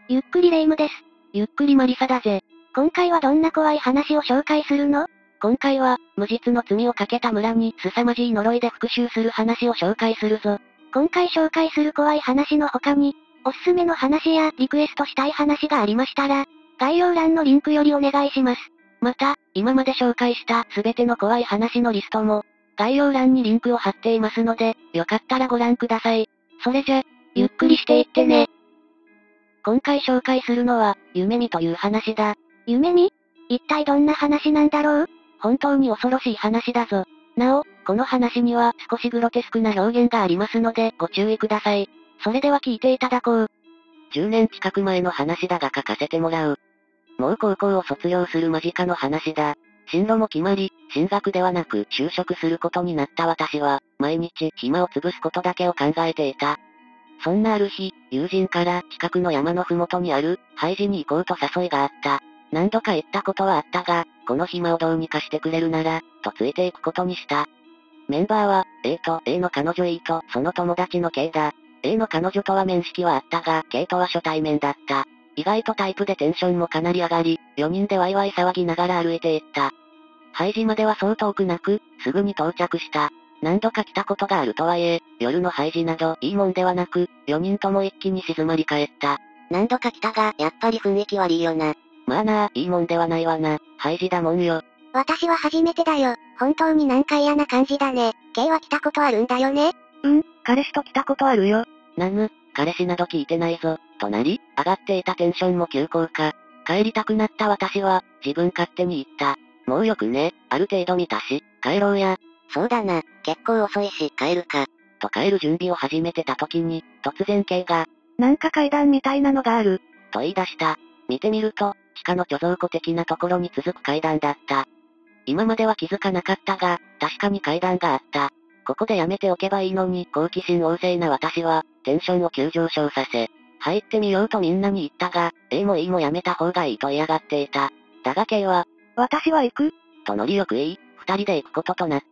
ゆっくりレ夢ムです。 ゆっくりマリサだぜ。 今回はどんな怖い話を紹介するの？ 今回は、無実の罪をかけた村に凄まじい呪いで復讐する話を紹介するぞ。 今回紹介する怖い話の他に、おすすめの話やリクエストしたい話がありましたら、概要欄のリンクよりお願いします。 また、今まで紹介したすべての怖い話のリストも、概要欄にリンクを貼っていますので、よかったらご覧ください。それじゃ、ゆっくりしていってね。今回紹介するのは、夢見という話だ。 夢見？一体どんな話なんだろう？ 本当に恐ろしい話だぞ。なお、この話には少しグロテスクな表現がありますのでご注意ください。それでは聞いていただこう。10年近く前の話だが書かせてもらう。もう高校を卒業する間近の話だ。進路も決まり、進学ではなく就職することになった私は、毎日暇を潰すことだけを考えていた。そんなある日、友人から近くの山のふもとにある、ハイジに行こうと誘いがあった。何度か行ったことはあったが、この暇をどうにかしてくれるなら、とついていくことにした。メンバーは、A と A の彼女 E とその友達の K だ。A の彼女とは面識はあったが、K とは初対面だった。意外とタイプでテンションもかなり上がり、4人でワイワイ騒ぎながら歩いていった。ハイジまではそう遠くなく、すぐに到着した。何度か来たことがあるとはいえ、夜のハイジなどいいもんではなく、4人とも一気に静まり返った。 何度か来たが、やっぱり雰囲気悪いよな。 まあなあ、いいもんではないわな。ハイジだもんよ。 私は初めてだよ。本当になんか嫌な感じだね。K は来たことあるんだよね？ 彼氏と来たことあるよ。彼氏など聞いてないぞ。となり、上がっていたテンションも急降下。帰りたくなった私は、自分勝手に言った。もうよくね、ある程度見たし、帰ろうや。 そうだな、結構遅いし、帰るか。 と帰る準備を始めてた時に、突然 K が、 なんか階段みたいなのがある。 と言い出した。見てみると、地下の貯蔵庫的なところに続く階段だった。今までは気づかなかったが、確かに階段があった。ここでやめておけばいいのに、好奇心旺盛な私は、テンションを急上昇させ、入ってみようとみんなに言ったが、A も E もやめた方がいいと嫌がっていた。だが K は、 私は行く。 とノリよく二人で行くこととなった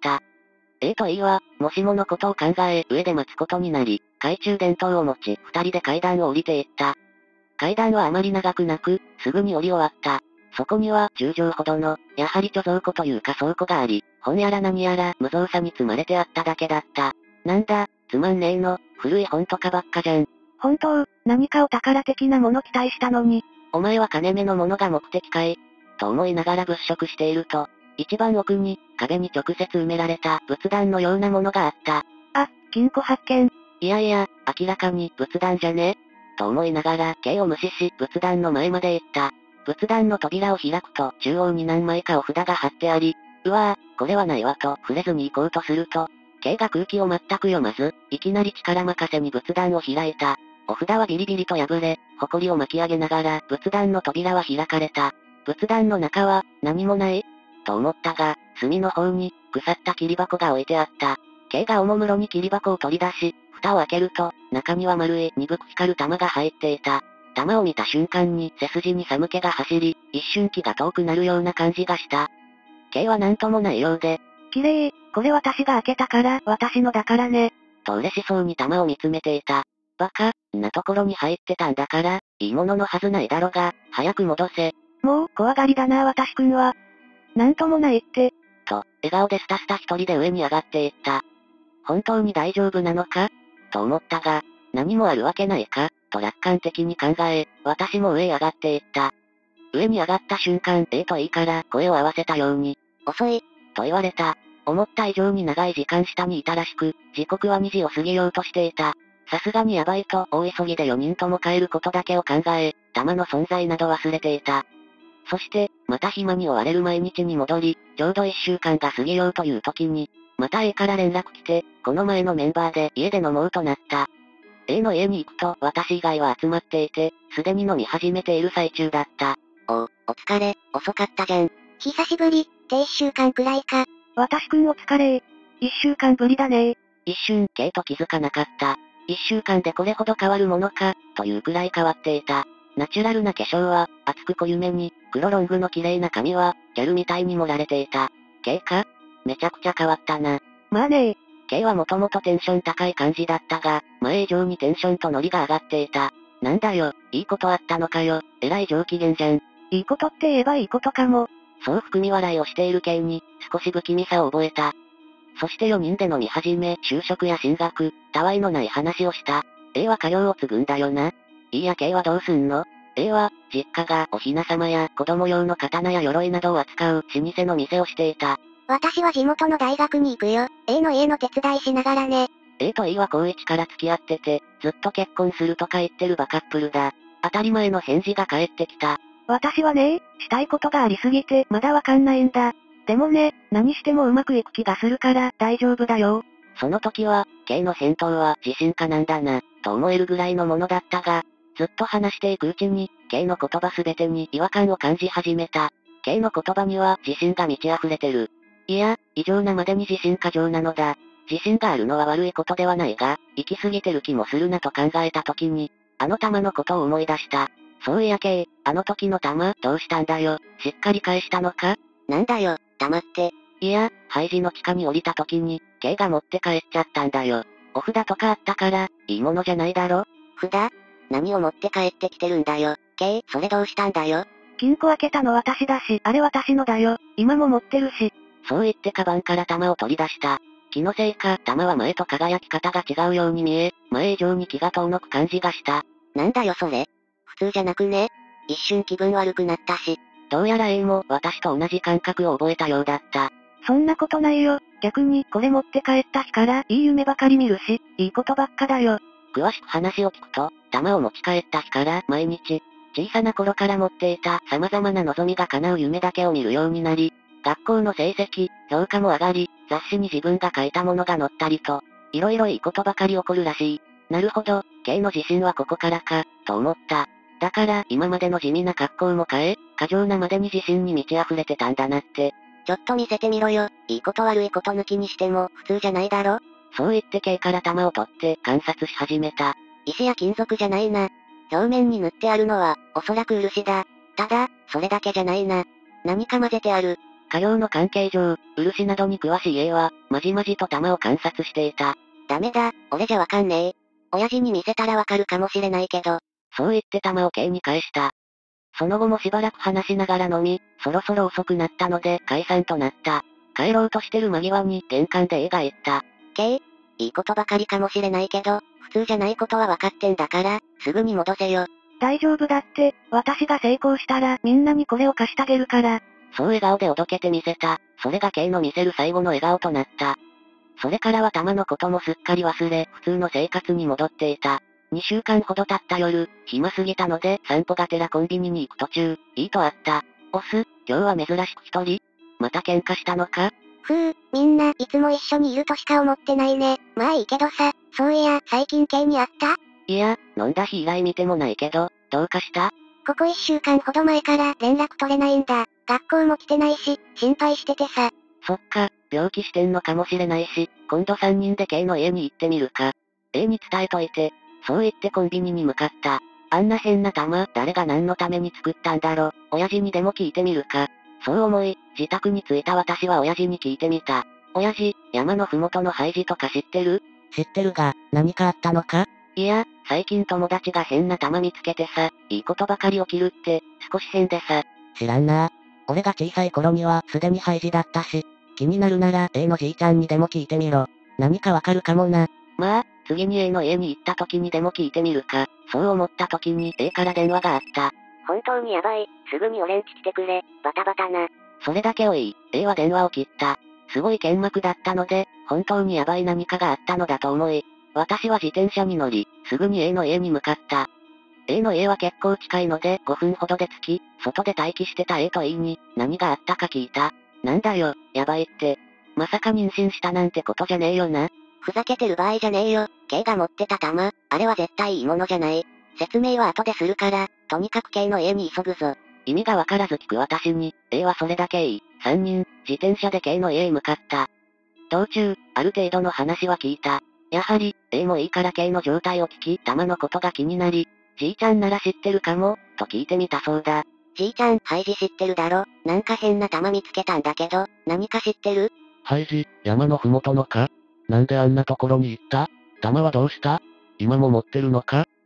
。A と E は、もしものことを考え、上で待つことになり、懐中電灯を持ち、二人で階段を降りていった。階段はあまり長くなく、すぐに降り終わった。そこには、10畳ほどの、やはり貯蔵庫というか倉庫があり、本やら何やら無造作に積まれてあっただけだった。なんだ、つまんねえの、古い本とかばっかじゃん。 本当、何かお宝的なもの期待したのに。 お前は金目のものが目的かい？と思いながら物色していると、一番奥に、壁に直接埋められた仏壇のようなものがあった。 あ、金庫発見。 いやいや、明らかに仏壇じゃね？と思いながら K を無視し仏壇の前まで行った。仏壇の扉を開くと中央に何枚かお札が貼ってあり、うわぁ、これはないわと触れずに行こうとすると、K が空気を全く読まず、いきなり力任せに仏壇を開いた。お札はビリビリと破れ、埃を巻き上げながら仏壇の扉は開かれた。仏壇の中は何もないと思ったが、隅の方に腐った切り箱が置いてあった。K がおもむろに切り箱を取り出し、蓋を開けると、中には丸い鈍く光る玉が入っていた。玉を見た瞬間に背筋に寒気が走り、一瞬気が遠くなるような感じがした。K は何ともないようで、 綺麗、これ私が開けたから、私のだからね。 と嬉しそうに玉を見つめていた。バカ、なところに入ってたんだから、いいもののはずないだろが、早く戻せ。 もう、怖がりだな私くんは。なんともないって。 と、笑顔でスタスタ一人で上に上がっていった。本当に大丈夫なのかと思ったが、何もあるわけないかと楽観的に考え、私も上へ上がっていった。上に上がった瞬間 A と E から声を合わせたように、 遅い、 と言われた。思った以上に長い時間下にいたらしく、時刻は2時を過ぎようとしていた。さすがにやばいと大急ぎで4人とも帰ることだけを考え、弾の存在など忘れていた。そして、また暇に追われる毎日に戻り、ちょうど1週間が過ぎようという時に、また A から連絡来て、この前のメンバーで家で飲もうとなった。A の家に行くと私以外は集まっていて、すでに飲み始めている最中だった。 お疲れ、遅かったじゃん。久しぶり、って1週間くらいか。 私くんお疲れ。1週間ぶりだね。 一瞬、K と気づかなかった。1週間でこれほど変わるものか、というくらい変わっていた。ナチュラルな化粧は、厚く濃ゆめに、黒ロングの綺麗な髪は、ギャルみたいに盛られていた。K か？めちゃくちゃ変わったな。 まあね K はもともとテンション高い感じだったが、前以上にテンションとノリが上がっていた。 なんだよ、いいことあったのかよ、えらい上機嫌じゃん。 いいことって言えばいいことかも。 そう含み笑いをしている K に、少し不気味さを覚えた。そして4人で飲み始め、就職や進学、たわいのない話をした。A は家業を継ぐんだよな。いいや K はどうすんの？ A は、実家がお雛様や子供用の刀や鎧などを扱う老舗の店をしていた。 私は地元の大学に行くよ。A の家の手伝いしながらね。 A と E は高1から付き合ってて、ずっと結婚するとか言ってるバカップルだ。当たり前の返事が返ってきた。 私はね、したいことがありすぎてまだわかんないんだ。でもね、何してもうまくいく気がするから大丈夫だよ。 その時は、K の返答は自信家なんだな、と思えるぐらいのものだったが、ずっと話していくうちに、K の言葉すべてに違和感を感じ始めた。K の言葉には自信が満ち溢れてる。いや、異常なまでに自信過剰なのだ。自信があるのは悪いことではないが、行き過ぎてる気もするなと考えた時に、あの玉のことを思い出した。そういや K、あの時の玉、どうしたんだよ、しっかり返したのか？ なんだよ、玉って。 いや、廃寺の地下に降りた時に、K が持って帰っちゃったんだよ。お札とかあったから、いいものじゃないだろ？ 札？何を持って帰ってきてるんだよ。K、それどうしたんだよ。 金庫開けたの私だし、あれ私のだよ。今も持ってるし。 そう言ってカバンから玉を取り出した。気のせいか、玉は前と輝き方が違うように見え、前以上に気が遠のく感じがした。 なんだよそれ。普通じゃなくね？一瞬気分悪くなったし。 どうやら A も私と同じ感覚を覚えたようだった。 そんなことないよ。逆に、これ持って帰った日から、いい夢ばかり見るし、いいことばっかだよ。 詳しく話を聞くと、玉を持ち帰った日から毎日、小さな頃から持っていた様々な望みが叶う夢だけを見るようになり、学校の成績、評価も上がり、雑誌に自分が書いたものが載ったりと、いろいろいいことばかり起こるらしい。なるほど、K の自信はここからか、と思った。だから、今までの地味な格好も変え、過剰なまでに自信に満ち溢れてたんだなって。 ちょっと見せてみろよ。いいこと悪いこと抜きにしても、普通じゃないだろ？ そう言って K から玉を取って観察し始めた。 石や金属じゃないな。表面に塗ってあるのは、おそらく漆だ。ただ、それだけじゃないな。何か混ぜてある。 家業の関係上、漆などに詳しい A は、まじまじと玉を観察していた。 ダメだ、俺じゃわかんねえ。親父に見せたらわかるかもしれないけど。 そう言って玉を K に返した。その後もしばらく話しながら飲み、そろそろ遅くなったので解散となった。帰ろうとしてる間際に玄関で A が言った。 K、いいことばかりかもしれないけど、普通じゃないことは分かってんだから、すぐに戻せよ。 大丈夫だって、私が成功したらみんなにこれを貸してあげるから。 そう笑顔でおどけてみせた。それが K の見せる最後の笑顔となった。それからは玉のこともすっかり忘れ、普通の生活に戻っていた。2週間ほど経った夜、暇すぎたので散歩がてらコンビニに行く途中、いいとあった。オス、今日は珍しく一人？また喧嘩したのか？ みんないつも一緒にいるとしか思ってないね。まあいいけどさ、そういや、最近Kに会った？ いや、飲んだ日以来見てもないけど、どうかした？ ここ1週間ほど前から連絡取れないんだ。学校も来てないし、心配しててさ。 そっか、病気してんのかもしれないし、今度3人で K の家に行ってみるか。A に伝えといて。そう言ってコンビニに向かった。あんな変な玉、誰が何のために作ったんだろ、親父にでも聞いてみるか。そう思い、自宅に着いた私は親父に聞いてみた。親父、山のふもとの廃寺とか知ってる？ 知ってるが、何かあったのか？ いや、最近友達が変な玉見つけてさ、いいことばかり起きるって、少し変でさ。 知らんな。俺が小さい頃にはすでに廃寺だったし、気になるなら A のじいちゃんにでも聞いてみろ。何かわかるかもな。 まあ、次に A の家に行った時にでも聞いてみるか。そう思った時に A から電話があった。 本当にやばい、すぐに俺んち来てくれ、バタバタな。 それだけを言い、A は電話を切った。すごい剣幕だったので、本当にやばい何かがあったのだと思い、私は自転車に乗り、すぐに A の家に向かった。A の家は結構近いので5分ほどで着き、外で待機してた A と E に何があったか聞いた。なんだよ、やばいって。まさか妊娠したなんてことじゃねえよな。 ふざけてる場合じゃねえよ。K が持ってた弾、あれは絶対いいものじゃない。説明は後でするから、とにかく K の家に急ぐぞ。 意味がわからず聞く私に、A はそれだけ言い、3人、自転車で K の家へ向かった。道中、ある程度の話は聞いた。やはり、A もいいから K の状態を聞き、弾のことが気になり、じいちゃんなら知ってるかも、と聞いてみたそうだ。 じいちゃん、廃寺知ってるだろ。なんか変な弾見つけたんだけど、何か知ってる？ 廃寺、山のふもとのか？なんであんなところに行った？弾はどうした？今も持ってるのか？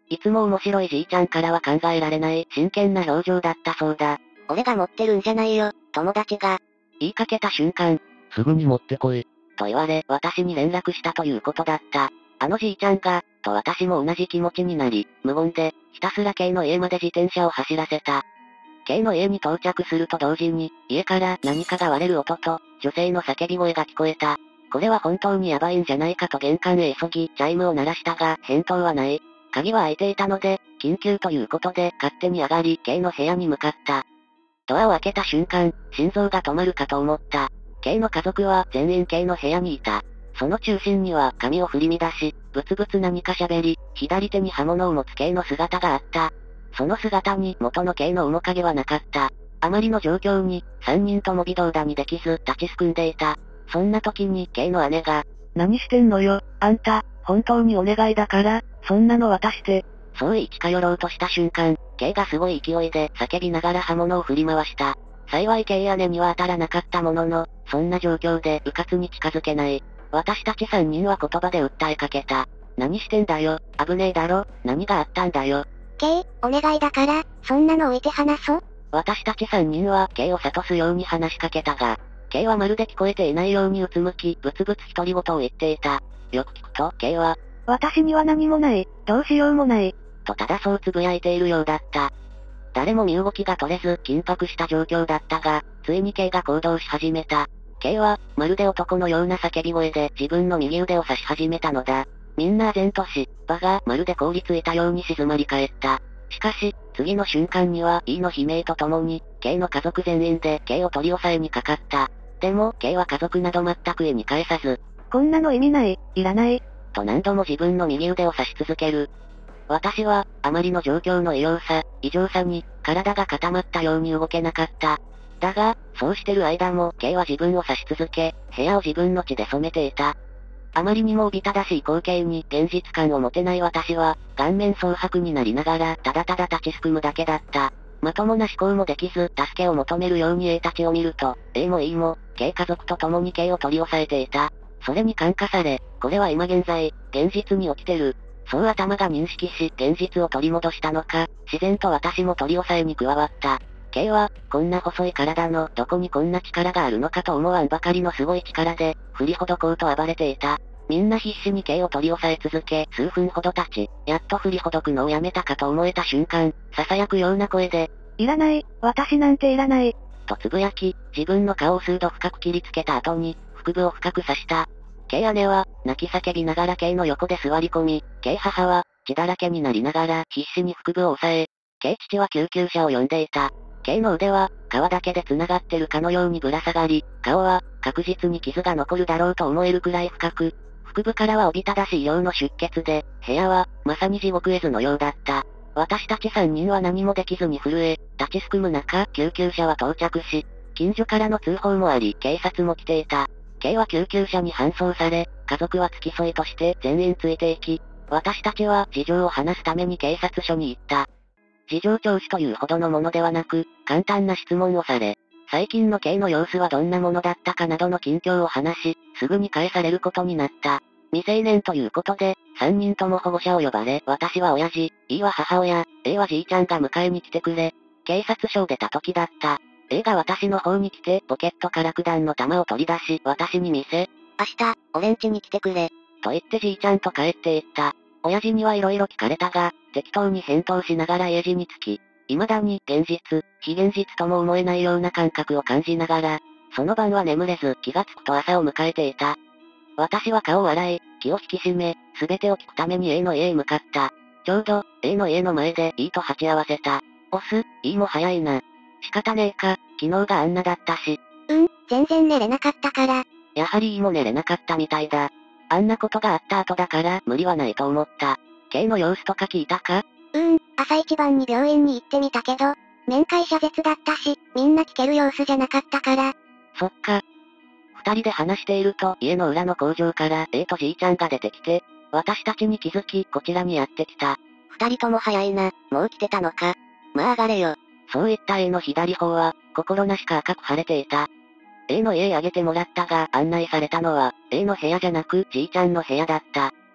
いつも面白いじいちゃんからは考えられない真剣な表情だったそうだ。 俺が持ってるんじゃないよ、友達が。 言いかけた瞬間、 すぐに持ってこい。 と言われ、私に連絡したということだった。あのじいちゃんが、と私も同じ気持ちになり、無言で、ひたすら K の家まで自転車を走らせた。K の家に到着すると同時に、家から何かが割れる音と、女性の叫び声が聞こえた。これは本当にヤバいんじゃないかと玄関へ急ぎ、チャイムを鳴らしたが、返答はない。鍵は開いていたので、緊急ということで、勝手に上がり、K の部屋に向かった。ドアを開けた瞬間、心臓が止まるかと思った。K の家族は全員 K の部屋にいた。その中心には髪を振り乱し、ブツブツ何か喋り、左手に刃物を持つ K の姿があった。その姿に元の K の面影はなかった。あまりの状況に、3人とも微動だにできず立ちすくんでいた。そんな時に K の姉が、何してんのよ、あんた、本当にお願いだから、そんなの渡して。そう言い近寄ろうとした瞬間、K がすごい勢いで叫びながら刃物を振り回した。幸い K 姉には当たらなかったものの、そんな状況で迂闊に近づけない。私たち3人は言葉で訴えかけた。何してんだよ、危ねえだろ、何があったんだよ。 K、お願いだから、そんなの置いて話そう。 私たち3人は K を諭すように話しかけたが、K はまるで聞こえていないようにうつむき、ブツブツ独り言を言っていた。よく聞くと K は、 私には何もない、どうしようもない。 とただそう呟いているようだった。誰も身動きが取れず緊迫した状況だったが、ついに K が行動し始めた。K は、まるで男のような叫び声で自分の右腕を刺し始めたのだ。みんな唖然とし、場がまるで凍りついたように静まり返った。しかし、次の瞬間には E の悲鳴とともに、K の家族全員で K を取り押さえにかかった。でも、K は家族など全く意に介さず、 こんなの意味ない、いらない。 と何度も自分の右腕を刺し続ける。私は、あまりの状況の異様さ、異常さに、体が固まったように動けなかった。だが、そうしてる間も、K は自分を刺し続け、部屋を自分の血で染めていた。あまりにもおびただしい光景に現実感を持てない私は、顔面蒼白になりながら、ただただ立ちすくむだけだった。まともな思考もできず、助けを求めるように A たちを見ると、A も E も、K 家族と共に K を取り押さえていた。それに感化され、これは今現在、現実に起きてる。そう頭が認識し、現実を取り戻したのか、自然と私も取り押さえに加わった。K は、こんな細い体のどこにこんな力があるのかと思わんばかりのすごい力で、振りほどこうと暴れていた。みんな必死に K を取り押さえ続け、数分ほど経ち、やっと振りほどくのをやめたかと思えた瞬間、囁くような声で、 いらない、私なんていらない。 とつぶやき、自分の顔を数度深く切りつけた後に、腹部を深く刺した。K 姉は、泣き叫びながら K の横で座り込み、K 母は、血だらけになりながら必死に腹部を押さえ、K 父は救急車を呼んでいた。K の腕は、皮だけで繋がってるかのようにぶら下がり、顔は、確実に傷が残るだろうと思えるくらい深く、腹部からはおびただしい量の出血で、部屋は、まさに地獄絵図のようだった。私たち3人は何もできずに震え、立ちすくむ中、救急車は到着し、近所からの通報もあり、警察も来ていた。K は救急車に搬送され、家族は付き添いとして全員ついていき、私たちは事情を話すために警察署に行った。事情聴取というほどのものではなく、簡単な質問をされ、最近の K の様子はどんなものだったかなどの近況を話し、すぐに返されることになった。未成年ということで、3人とも保護者を呼ばれ、私は親父、E は母親、A はじいちゃんが迎えに来てくれ、警察署を出た時だった。A が私の方に来て、ポケットから九段の弾を取り出し、私に見せ、 明日、俺ん家に来てくれ。 と言ってじいちゃんと帰っていった。親父には色々聞かれたが、適当に返答しながら家路につき、未だに現実、非現実とも思えないような感覚を感じながら、その晩は眠れず気がつくと朝を迎えていた。私は顔を洗い、気を引き締め、すべてを聞くために A の家へ向かった。ちょうど、A の家の前で E と鉢合わせた。オス、E も早いな。仕方ねえか、昨日があんなだったし。 全然寝れなかったから。 やはり E も寝れなかったみたいだ。あんなことがあった後だから無理はないと思った。K の様子とか聞いたか？ 朝一番に病院に行ってみたけど、面会謝絶だったし、みんな聞ける様子じゃなかったから。 そっか。二人で話していると家の裏の工場から A とじいちゃんが出てきて、私たちに気づきこちらにやってきた。 二人とも早いな、もう来てたのか。まあ上がれよ。 そういった A の左方は、心なしか赤く腫れていた。A の家へ上げてもらったが、案内されたのは、A の部屋じゃなく、じいちゃんの部屋だった。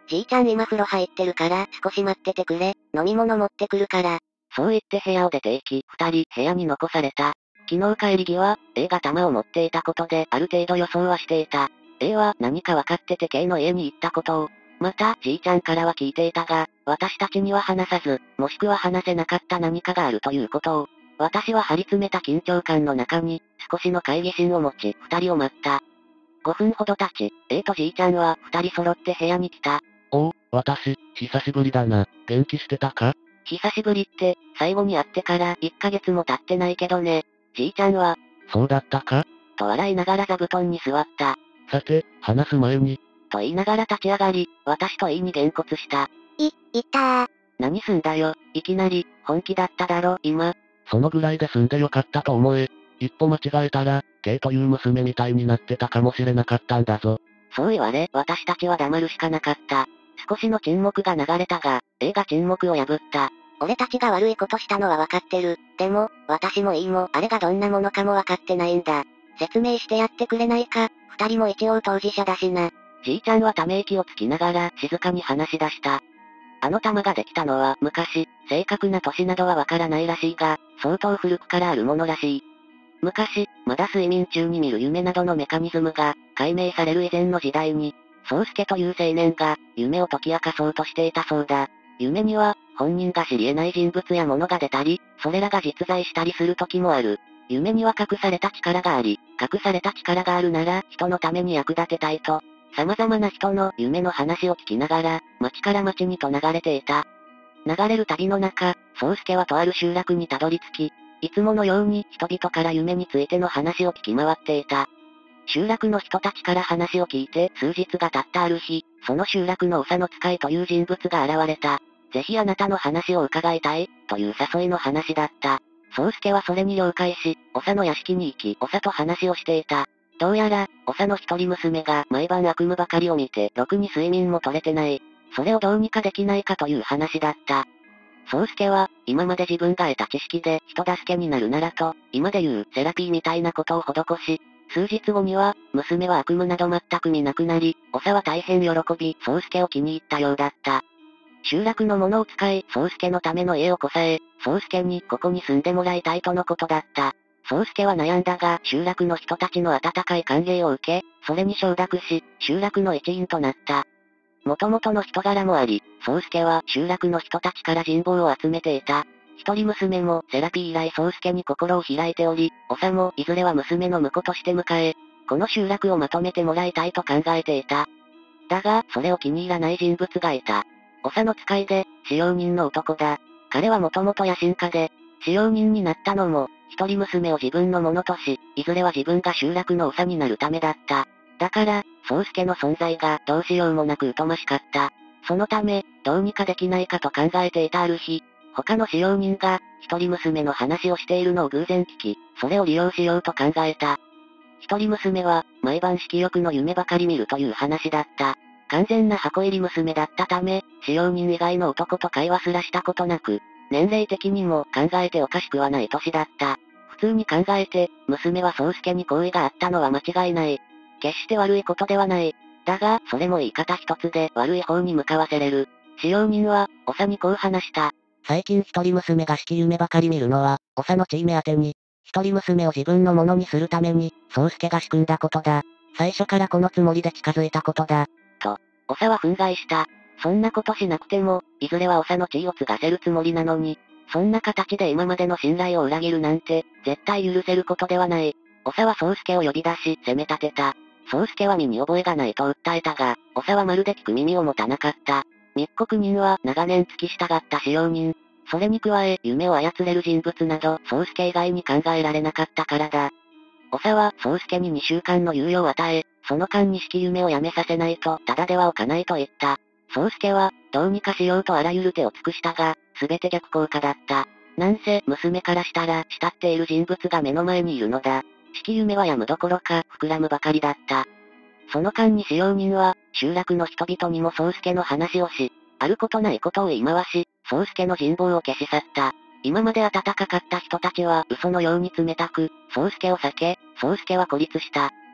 じいちゃん今風呂入ってるから少し待っててくれ、飲み物持ってくるから。 そう言って部屋を出て行き、二人部屋に残された。昨日帰り際、A が弾を持っていたことである程度予想はしていた。A は何か分かってて K の家に行ったことを、また、じいちゃんからは聞いていたが、私たちには話さず、もしくは話せなかった何かがあるということを、私は張り詰めた緊張感の中に、少しの懐疑心を持ち、二人を待った。5分ほど経ち、A とじいちゃんは二人揃って部屋に来た。 おう、私、久しぶりだな。元気してたか？ 久しぶりって、最後に会ってから1ヶ月も経ってないけどね。じいちゃんは、 そうだったか？ と笑いながら座布団に座った。 さて、話す前に、 と言いながら立ち上がり、私と A にげんこつした。 いったー。 何すんだよ、いきなり、本気だっただろ、今。 そのぐらいで済んでよかったと思え。一歩間違えたら、K という娘みたいになってたかもしれなかったんだぞ。 そう言われ、私たちは黙るしかなかった。少しの沈黙が流れたが、A が沈黙を破った。 俺たちが悪いことしたのは分かってる。でも、私も E もあれがどんなものかも分かってないんだ。説明してやってくれないか。二人も一応当事者だしな。 じいちゃんはため息をつきながら静かに話し出した。あの玉ができたのは昔、正確な年などはわからないらしいが、相当古くからあるものらしい。昔、まだ睡眠中に見る夢などのメカニズムが解明される以前の時代に、宗介という青年が夢を解き明かそうとしていたそうだ。夢には、本人が知り得ない人物や物が出たり、それらが実在したりする時もある。夢には隠された力があり、隠された力があるなら人のために役立てたいと、様々な人の夢の話を聞きながら、町から町にと流れていた。流れる旅の中、宗介はとある集落にたどり着き、いつものように人々から夢についての話を聞き回っていた。集落の人たちから話を聞いて数日が経ったある日、その集落の長の使いという人物が現れた。ぜひあなたの話を伺いたい、という誘いの話だった。宗介はそれに了解し、長の屋敷に行き、長と話をしていた。どうやら、長の一人娘が毎晩悪夢ばかりを見て、ろくに睡眠も取れてない。それをどうにかできないかという話だった。宗介は、今まで自分が得た知識で人助けになるならと、今で言うセラピーみたいなことを施し、数日後には、娘は悪夢など全く見なくなり、長は大変喜び、宗介を気に入ったようだった。集落のものを使い、宗介のための家をこさえ、宗介にここに住んでもらいたいとのことだった。宗介は悩んだが、集落の人たちの温かい歓迎を受け、それに承諾し、集落の一員となった。元々の人柄もあり、宗介は集落の人たちから人望を集めていた。一人娘もセラピー以来宗介に心を開いており、長もいずれは娘の婿として迎え、この集落をまとめてもらいたいと考えていた。だが、それを気に入らない人物がいた。長の使いで、使用人の男だ。彼はもともと野心家で、使用人になったのも、一人娘を自分のものとし、いずれは自分が集落の長になるためだった。だから、宗介の存在がどうしようもなく疎ましかった。そのため、どうにかできないかと考えていたある日、他の使用人が、一人娘の話をしているのを偶然聞き、それを利用しようと考えた。一人娘は、毎晩色欲の夢ばかり見るという話だった。完全な箱入り娘だったため、使用人以外の男と会話すらしたことなく、年齢的にも考えておかしくはない年だった。普通に考えて、娘は宗介に好意があったのは間違いない。決して悪いことではない。だが、それも言い方一つで悪い方に向かわせれる。使用人は、長にこう話した。 最近一人娘が式夢ばかり見るのは、長の地位目当てに、一人娘を自分のものにするために、宗介が仕組んだことだ。最初からこのつもりで近づいたことだ。 と、長は憤慨した。そんなことしなくても、いずれは長の地位を継がせるつもりなのに、そんな形で今までの信頼を裏切るなんて、絶対許せることではない。長は宗介を呼び出し、責め立てた。宗介は身に覚えがないと訴えたが、長はまるで聞く耳を持たなかった。密告人は長年付き従った使用人。それに加え、夢を操れる人物など、宗介以外に考えられなかったからだ。長は、宗介に2週間の猶予を与え、その間に式夢をやめさせないと、ただでは置かないと言った。宗介は、どうにかしようとあらゆる手を尽くしたが、すべて逆効果だった。なんせ、娘からしたら、慕っている人物が目の前にいるのだ。式夢は止むどころか、膨らむばかりだった。その間に使用人は、集落の人々にも宗介の話をし、あることないことを言い回し、宗介の人望を消し去った。今まで温かかった人たちは嘘のように冷たく、宗介を避け、宗介は孤立した。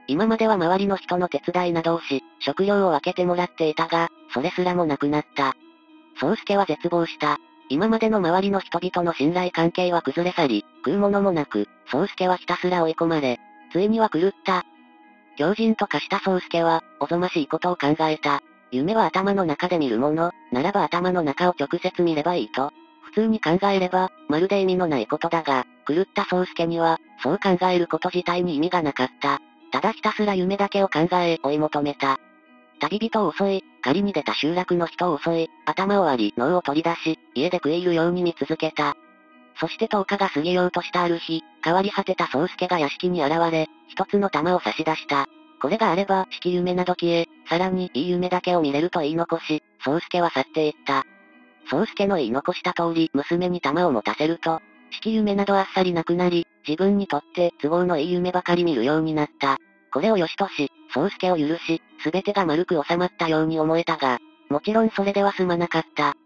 今までは周りの人の手伝いなどをし、食料を分けてもらっていたが、それすらもなくなった。宗介は絶望した。今までの周りの人々の信頼関係は崩れ去り、食うものもなく、宗介はひたすら追い込まれ、ついには狂った。狂人と化した宗介は、おぞましいことを考えた。夢は頭の中で見るもの、ならば頭の中を直接見ればいいと。普通に考えれば、まるで意味のないことだが、狂った宗介には、そう考えること自体に意味がなかった。ただひたすら夢だけを考え、追い求めた。旅人を襲い、狩りに出た集落の人を襲い、頭を割り、脳を取り出し、家で食い入るように見続けた。そして10日が過ぎようとしたある日、変わり果てた宗介が屋敷に現れ、一つの玉を差し出した。これがあれば、式夢など消え、さらにいい夢だけを見れると言い残し、宗介は去っていった。宗介の言い残した通り、娘に玉を持たせると、式夢などあっさりなくなり、自分にとって都合のいい夢ばかり見るようになった。これを良しとし、宗介を許し、すべてが丸く収まったように思えたが、もちろんそれでは済まなかった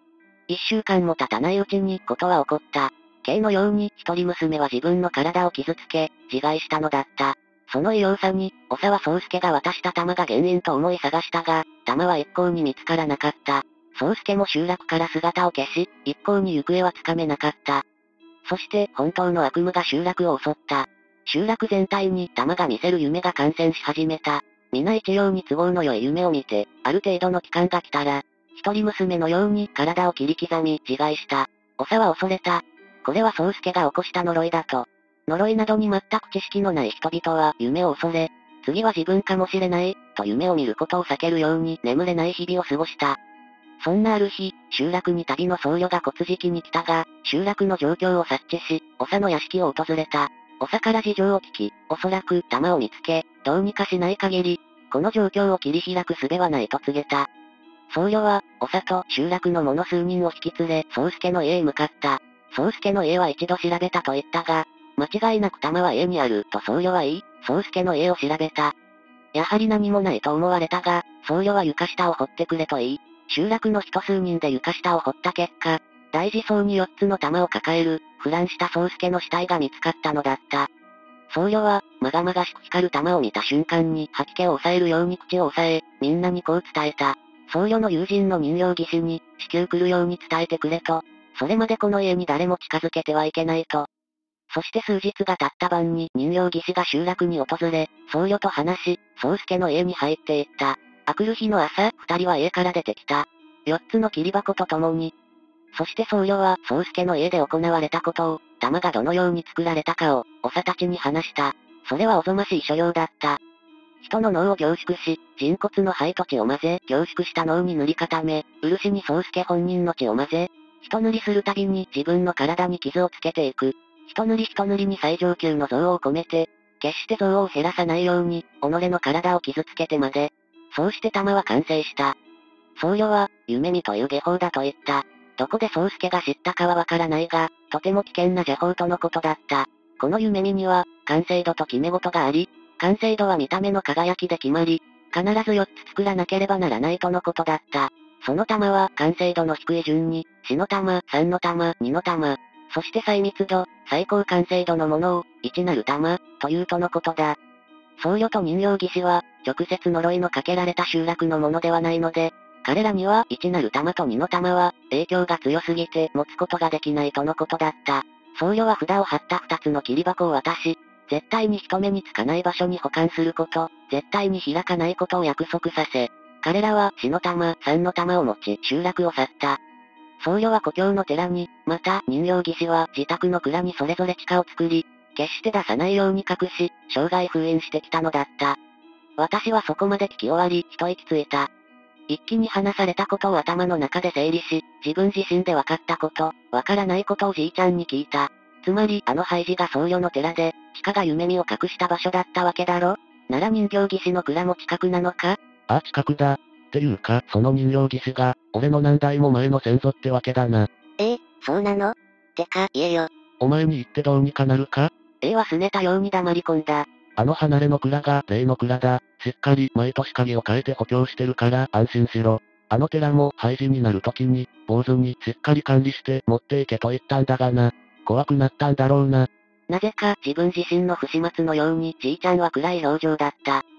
。1週間も経たないうちにことは起こった。K のように一人娘は自分の体を傷つけ、自害したのだった。その異様さに、長は宗介が渡した玉が原因と思い探したが、玉は一向に見つからなかった。宗介も集落から姿を消し、一向に行方はつかめなかった。そして本当の悪夢が集落を襲った。集落全体に玉が見せる夢が感染し始めた。皆一様に都合の良い夢を見て、ある程度の期間が来たら、一人娘のように体を切り刻み自害した。長は恐れた。これは宗介が起こした呪いだと。呪いなどに全く知識のない人々は夢を恐れ、次は自分かもしれない、と夢を見ることを避けるように眠れない日々を過ごした。そんなある日、集落に旅の僧侶が骨敷きに来たが、集落の状況を察知し、長の屋敷を訪れた。長から事情を聞き、おそらく玉を見つけ、どうにかしない限り、この状況を切り開く術はないと告げた。僧侶は、長と集落の者数人を引き連れ、宗介の家へ向かった。宗介の家は一度調べたと言ったが、間違いなく玉は家にある、と僧侶は言い、宗介の家を調べた。やはり何もないと思われたが、僧侶は床下を掘ってくれと言い、集落の人数人で床下を掘った結果、大事そうに4つの玉を抱える、腐乱した宗介の死体が見つかったのだった。僧侶は、まがまがしく光る玉を見た瞬間に吐き気を抑えるように口を押さえ、みんなにこう伝えた。僧侶の友人の人形技師に、至急来るように伝えてくれと。それまでこの家に誰も近づけてはいけないと。そして数日が経った晩に人形技師が集落に訪れ、僧侶と話し、宗介の家に入っていった。あくる日の朝、二人は家から出てきた。4つの切り箱と共に。そして僧侶は、宗介の家で行われたことを、玉がどのように作られたかを、長たちに話した。それはおぞましい所領だった。人の脳を凝縮し、人骨の灰と血を混ぜ、凝縮した脳に塗り固め、漆に宗介本人の血を混ぜ、一塗りするたびに自分の体に傷をつけていく。一塗り一塗りに最上級の憎悪を込めて、決して憎悪を減らさないように、己の体を傷つけてまで。そうして玉は完成した。僧侶は、夢見という下法だと言った。どこで宗介が知ったかはわからないが、とても危険な邪法とのことだった。この夢見には、完成度と決め事があり、完成度は見た目の輝きで決まり、必ず4つ作らなければならないとのことだった。その玉は完成度の低い順に、4の玉、3の玉、2の玉、そして最密度、最高完成度のものを、1なる玉、というとのことだ。僧侶と人形技師は、直接呪いのかけられた集落のものではないので、彼らには1なる玉と2の玉は、影響が強すぎて持つことができないとのことだった。僧侶は札を貼った2つの切り箱を渡し、絶対に人目につかない場所に保管すること、絶対に開かないことを約束させ、彼らは4の玉、3の玉を持ち、集落を去った。僧侶は故郷の寺に、また人形技師は自宅の蔵にそれぞれ地下を作り、決して出さないように隠し、生涯封印してきたのだった。私はそこまで聞き終わり、一息ついた。一気に話されたことを頭の中で整理し、自分自身で分かったこと、分からないことをじいちゃんに聞いた。つまり、あの廃寺が僧侶の寺で、地下が夢見を隠した場所だったわけだろ？なら人形技師の蔵も近くなのか？ ああ近くだ。っていうか、その人形技師が、俺の何代も前の先祖ってわけだな。 そうなの？てか、言えよ。 お前に言ってどうにかなるか？ は拗ねたように黙り込んだ。 あの離れの蔵が例の蔵だ。しっかり毎年鍵を変えて補強してるから安心しろ。あの寺も廃寺になる時に、坊主にしっかり管理して持っていけと言ったんだがな。怖くなったんだろうな。 なぜか自分自身の不始末のようにじいちゃんは暗い表情だった。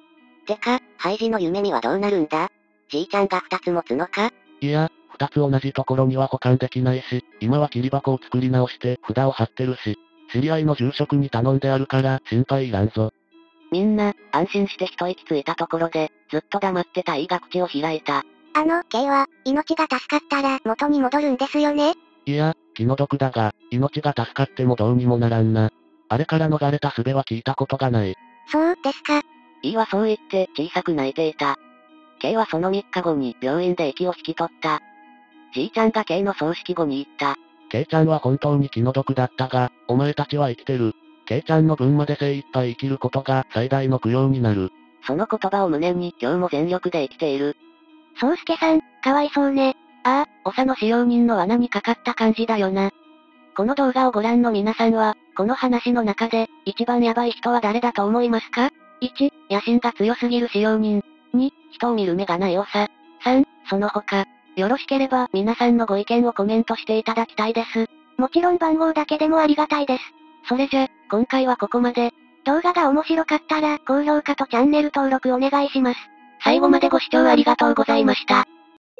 てか、ハイジの夢見はどうなるんだ？じいちゃんが2つ持つのか？ いや、2つ同じところには保管できないし、今は切り箱を作り直して札を貼ってるし、知り合いの住職に頼んであるから心配いらんぞ。 みんな、安心して一息ついたところで、ずっと黙ってたイが口を開いた。 K は、命が助かったら元に戻るんですよね？ いや、気の毒だが、命が助かってもどうにもならんな。あれから逃れた術は聞いたことがない。 そうですか。 イはそう言って小さく泣いていた。K はその3日後に病院で息を引き取った。じいちゃんが K の葬式後に言った。 K ちゃんは本当に気の毒だったが、お前たちは生きてる。K ちゃんの分まで精一杯生きることが最大の供養になる。 その言葉を胸に今日も全力で生きている。 宗介さん、かわいそうね。 ああ、長の使用人の罠にかかった感じだよな。この動画をご覧の皆さんは、この話の中で、一番ヤバい人は誰だと思いますか？ 1、野心が強すぎる使用人。2、人を見る目がない長。3、その他。よろしければ皆さんのご意見をコメントしていただきたいです。 もちろん番号だけでもありがたいです。 それじゃ、今回はここまで。 動画が面白かったら高評価とチャンネル登録お願いします。 最後までご視聴ありがとうございました。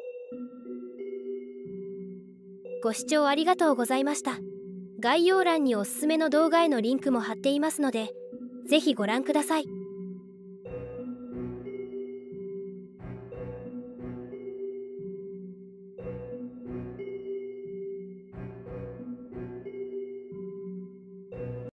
ご視聴ありがとうございました。概要欄におすすめの動画へのリンクも貼っていますので、ぜひご覧ください。